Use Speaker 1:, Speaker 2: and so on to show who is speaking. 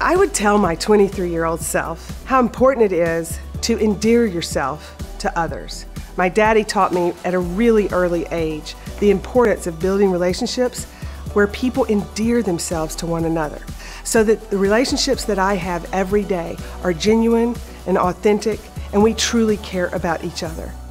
Speaker 1: I would tell my 23-year-old self how important it is to endear yourself to others. My daddy taught me at a really early age the importance of building relationships where people endear themselves to one another, so that the relationships that I have every day are genuine and authentic, and we truly care about each other.